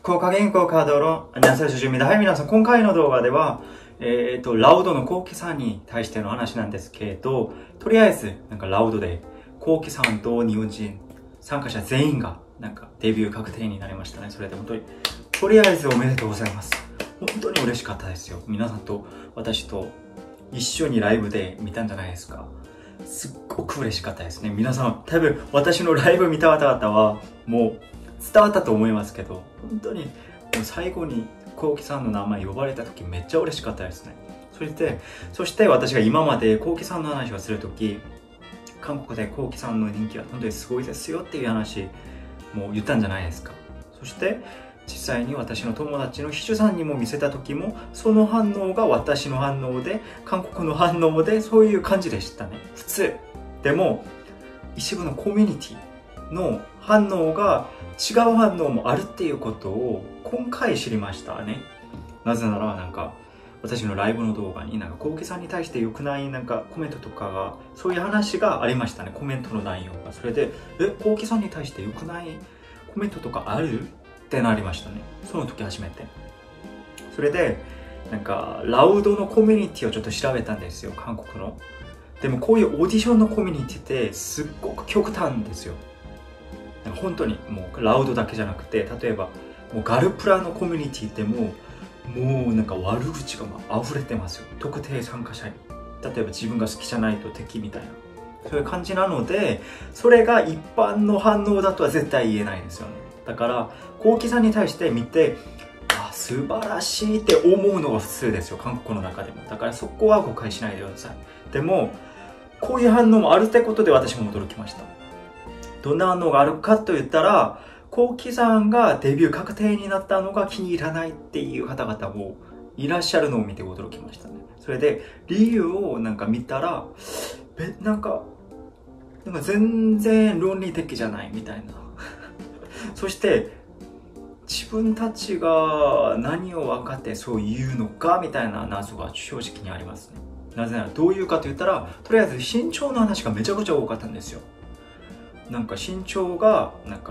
福岡銀行カードの안녕하세요 주주입니다。はい、皆さん、今回の動画では、ラウドのコウキさんに対しての話なんですけど、とりあえず、ラウドで、コウキさんと日本人参加者全員が、デビュー確定になりましたね。それで本当に、とりあえずおめでとうございます。本当に嬉しかったですよ。皆さんと私と一緒にライブで見たんじゃないですか。すっごく嬉しかったですね。皆さん、多分私のライブ見た方々は、もう伝わったと思いますけど、本当にもう最後にコウキさんの名前呼ばれた時めっちゃ嬉しかったですね。そして私が今までコウキさんの話をするとき、韓国でコウキさんの人気は本当にすごいですよっていう話も言ったんじゃないですか。そして実際に私の友達の秘書さんにも見せた時も、その反応が私の反応で、韓国の反応で、そういう感じでしたね。普通。でも、一部のコミュニティの反応が違う反応もあるっていうことを今回知りましたね。なぜなら私のライブの動画にコウキさんに対して良くないコメントとかが、そういう話がありましたね。コメントの内容が。それで、コウキさんに対して良くないコメントとかあるってなりましたね。その時初めて。それで、ラウドのコミュニティをちょっと調べたんですよ、韓国の。でもこういうオーディションのコミュニティってすっごく極端ですよ。本当にもうラウドだけじゃなくて、例えばもうガルプラのコミュニティってもう悪口が溢れてますよ。特定参加者に。例えば自分が好きじゃないと敵みたいな。そういう感じなので、それが一般の反応だとは絶対言えないですよね。だから、コウキさんに対して見て、素晴らしいって思うのが普通ですよ、韓国の中でも。だからそこは誤解しないでください。でも、こういう反応もあるってことで私も驚きました。どんな反応があるかと言ったら、コウキさんがデビュー確定になったのが気に入らないっていう方々もいらっしゃるのを見て驚きましたね。それで、理由を見たら、全然論理的じゃないみたいな。そして自分たちが何を分かってそう言うのかみたいな謎が正直にありますね。なぜならどういうかと言ったら、とりあえず身長の話がめちゃくちゃ多かったんですよ。身長が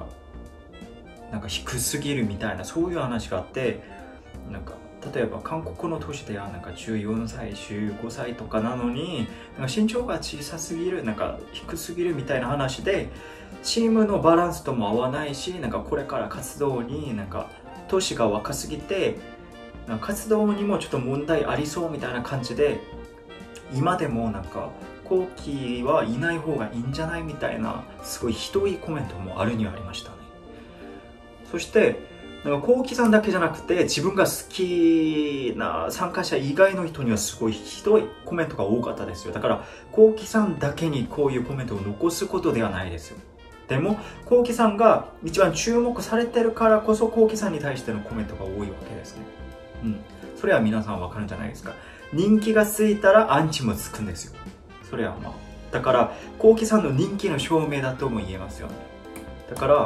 低すぎるみたいな、そういう話があって、例えば韓国の都市では14歳、15歳とかなのに身長が小さすぎる、低すぎるみたいな話で、チームのバランスとも合わないし、これから活動に年が若すぎて活動にもちょっと問題ありそうみたいな感じで、今でもコウキはいない方がいいんじゃないみたいな、すごいひどいコメントもあるにはありましたね。そしてコウキさんだけじゃなくて、自分が好きな参加者以外の人にはすごいひどいコメントが多かったですよ。だからコウキさんだけにこういうコメントを残すことではないですよ。でもコウキさんが一番注目されてるからこそ、コウキさんに対してのコメントが多いわけですね。それは皆さんわかるんじゃないですか。人気がついたらアンチもつくんですよ。それはだからコウキさんの人気の証明だとも言えますよね。だから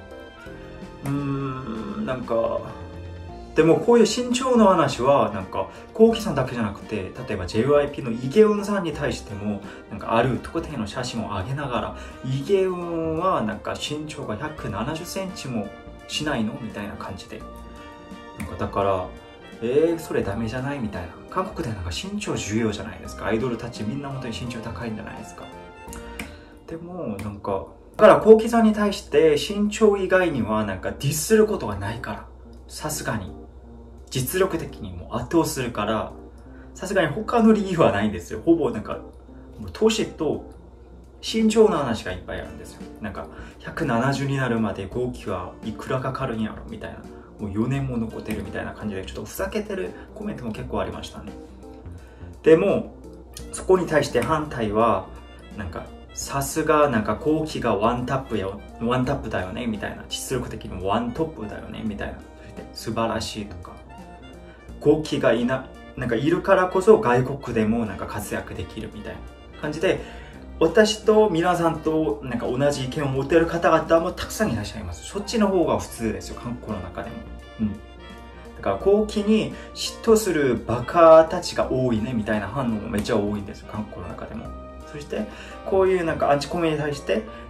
でもこういう身長の話はコウキさんだけじゃなくて、例えば JYP のイゲウンさんに対してもある特定の写真を上げながら、イゲウンは身長が170センチもしないのみたいな感じで、だからそれダメじゃないみたいな。韓国で身長重要じゃないですか。アイドルたちみんな本当に身長高いんじゃないですか。でもだからコウキさんに対して身長以外にはディスることがないから、さすがに実力的にも圧倒するから、さすがに他の理由はないんですよ。ほぼ年と身長の話がいっぱいあるんですよ。170になるまで合気はいくらかかるんやろみたいな、もう4年も残ってるみたいな感じで、ちょっとふざけてるコメントも結構ありましたね。でもそこに対して反対はさすがコウキがワンタップだよねみたいな、実力的にワントップだよねみたいな、素晴らしいとか、コウキがいるからこそ外国でも活躍できるみたいな感じで、私と皆さんと同じ意見を持っている方々もたくさんいらっしゃいます。そっちの方が普通ですよ、韓国の中でも。だからコウキに嫉妬するバカたちが多いねみたいな反応もめっちゃ多いんですよ、韓国の中でも。そしてこういうアンチコメに対して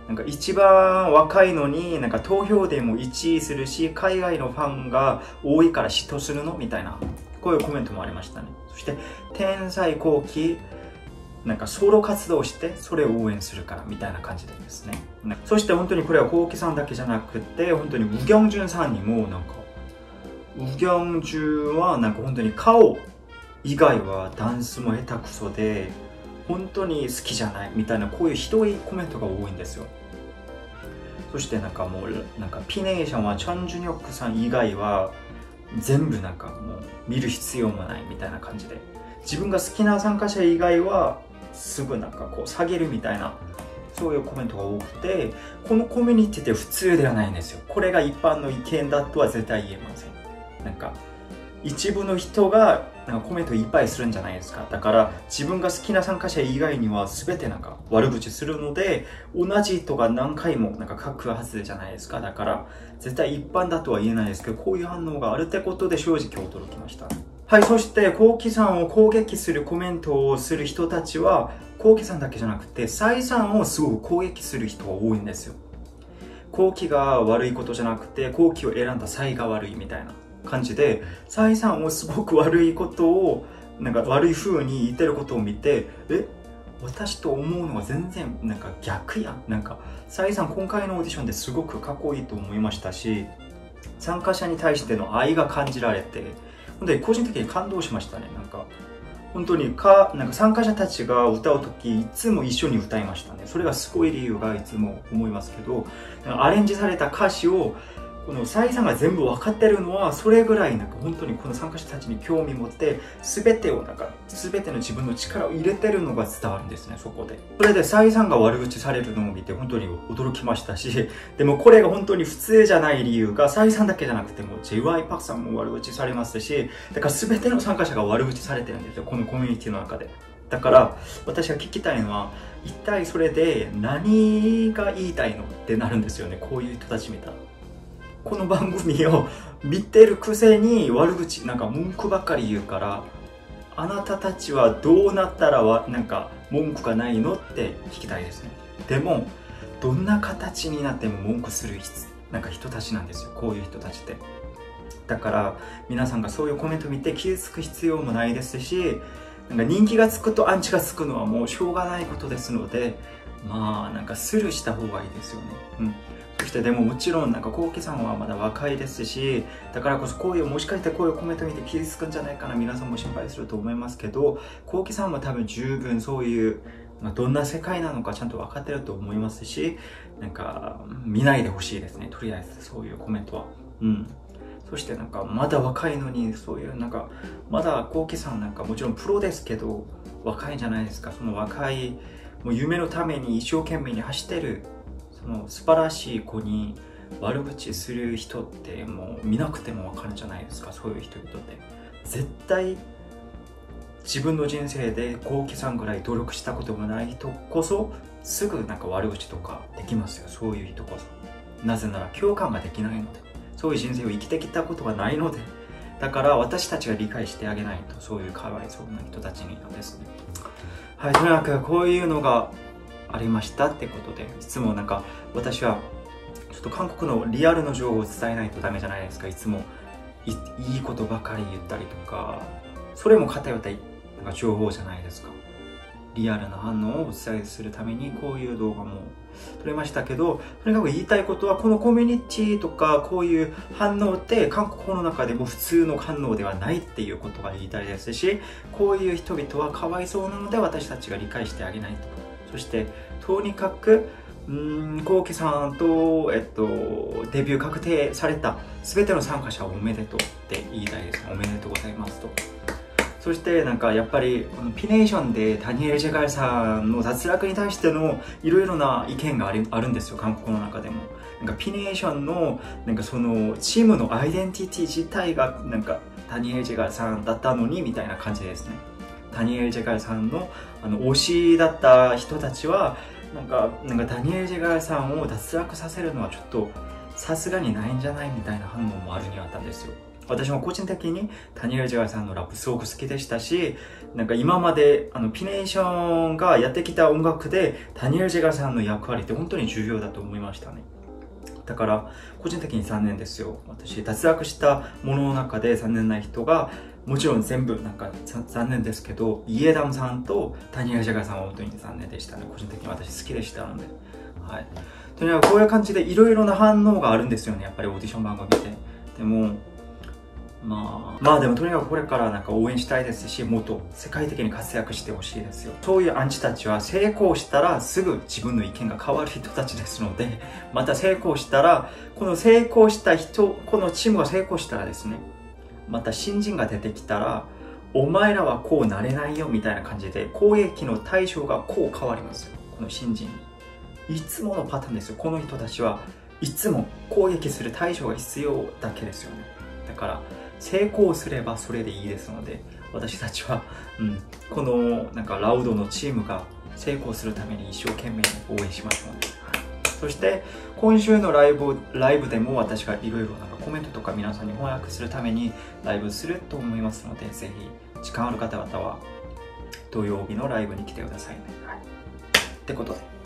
なんか一番若いのになんか投票でも1位するし、海外のファンが多いから嫉妬するのみたいな、こういうコメントもありましたね。そして天才後期なんかソロ活動してそれを応援するからみたいな感じでですね。そして本当にこれは後期さんだけじゃなくて、本当にウギョンジュンさんにもなんか、ウギョンジュンはなんか本当に顔以外はダンスも下手くそで本当に好きじゃないみたいな、こういうひどいコメントが多いんですよ。そしてなんかもうなんかピネーションはチョン・ジュニョクさん以外は全部なんかもう見る必要もないみたいな感じで、自分が好きな参加者以外はすぐなんかこう下げるみたいな、そういうコメントが多くて、このコミュニティって普通ではないんですよ。これが一般の意見だとは絶対言えません。なんか一部の人がなんかコメントいっぱいするんじゃないですか。だから自分が好きな参加者以外には全てなんか悪口するので、同じ人が何回もなんか書くはずじゃないですか。だから絶対一般だとは言えないですけど、こういう反応があるってことで正直驚きました。はい、そしてコウキさんを攻撃するコメントをする人たちは、コウキさんだけじゃなくてサイさんをすごく攻撃する人が多いんですよ。コウキが悪いことじゃなくて、コウキを選んだサイが悪いみたいな感じで、サイさんをすごく悪いことをなんか悪い風に言ってることを見て、私と思うのは全然なんか逆やん。なんかサイさん今回のオーディションですごくかっこいいと思いましたし、参加者に対しての愛が感じられて、本当に個人的に感動しましたね。なんか本当になんか参加者たちが歌う時いつも一緒に歌いましたね。それがすごい理由がいつも思いますけど、アレンジされた歌詞をこのサイさんが全部分かってるのは、それぐらいなんか本当にこの参加者たちに興味持って全ての自分の力を入れてるのが伝わるんですね。そこでそれでサイさんが悪口されるのを見て本当に驚きましたし、でもこれが本当に普通じゃない理由が、サイさんだけじゃなくても J.Y. パクさんも悪口されますし、だから全ての参加者が悪口されてるんですよ、このコミュニティの中で。だから私が聞きたいのは、一体それで何が言いたいのってなるんですよね。こういう人たち見たら、この番組を見てるくせに悪口なんか文句ばっかり言うから、あなたたちはどうなったらなんか文句がないのって聞きたいですね。でもどんな形になっても文句するなんか人たちなんですよ、こういう人たちって。だから皆さんがそういうコメント見て傷つく必要もないですし、なんか人気がつくとアンチがつくのはもうしょうがないことですので、まあなんかスルーした方がいいですよね。そしてでももちろんなんかコウキさんはまだ若いですし、だからこそもしかしてこういうコメント見て傷つくんじゃないかな、皆さんも心配すると思いますけど、コウキさんも多分十分そういうどんな世界なのかちゃんと分かってると思いますし、なんか見ないでほしいですね、とりあえずそういうコメントは。そしてなんかまだ若いのにそういうなんか、まだコウキさんなんかもちろんプロですけど若いじゃないですか。その若いもう夢のために一生懸命に走ってるその素晴らしい子に悪口する人ってもう見なくても分かるじゃないですか。そういう人々って絶対自分の人生でコウキさんぐらい努力したこともない人こそすぐなんか悪口とかできますよ。そういう人こそ。なぜなら共感ができないので、そういう人生を生きてきたことがないので、だから私たちが理解してあげないと、そういうかわいそうな人たちにですね。はい、とにかくこういうのがありましたってことで、いつもなんか私はちょっと韓国のリアルの情報を伝えないとダメじゃないですか。いつもいいことばかり言ったりとか、それも偏ったなんか情報じゃないですか。リアルな反応をお伝えするためにこういう動画も撮れましたけど、とにかく言いたいことは、このコミュニティとかこういう反応って韓国語の中でも普通の反応ではないっていうことが言いたいですし、こういう人々はかわいそうなので私たちが理解してあげないと。そしてとにかくコウキさんと、デビュー確定された全ての参加者をおめでとうって言いたいですね。おめでとうございますと。そしてなんかやっぱりこのピネーションでダニエル・ジェガルさんの脱落に対してのいろいろな意見があるんですよ、韓国の中でも。なんかピネーションのなんかそのチームのアイデンティティ自体がなんかダニエル・ジェガルさんだったのにみたいな感じですね。ダニエル・ジェガルさんの推しだった人たちはなんかダニエル・ジェガルさんを脱落させるのはちょっとさすがにないんじゃないみたいな反応もあるにはあったんですよ。 私も個人的にダニエル・ジェガーさんのラップすごく好きでしたし、なんか今までピネーションがやってきた音楽でダニエル・ジェガーさんの役割って本当に重要だと思いましたね。だから個人的に残念ですよ。私脱落したものの中で残念な人がもちろん全部なんか残念ですけど、イエダムさんとダニエル・ジェガーさんは本当に残念でしたね。個人的に私好きでしたので、はい。とにかくこういう感じでいろいろな反応があるんですよね、やっぱりオーディション番組で。でもまあでもとにかくこれからなんか応援したいですし、もっと世界的に活躍してほしいですよ。そういうアンチたちは成功したらすぐ自分の意見が変わる人たちですので、また成功したら、この成功した人、このチームが成功したらですね、また新人が出てきたら、お前らはこうなれないよみたいな感じで攻撃の対象がこう変わりますよ、この新人に。いつものパターンですよ。この人たちはいつも攻撃する対象が必要だけですよね。だから成功すればそれでいいですので、私たちは、このなんかラウドのチームが成功するために一生懸命応援しましょうね。そして今週のライブでも私がいろいろなんかコメントとか皆さんに翻訳するためにライブすると思いますので、ぜひ時間ある方々は土曜日のライブに来てくださいね。はい、ってことで。